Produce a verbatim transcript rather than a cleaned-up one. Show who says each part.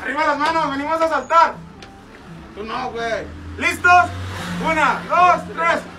Speaker 1: Arriba las manos, venimos a saltar. Tú no, güey. ¿Listos? Una, dos, tres.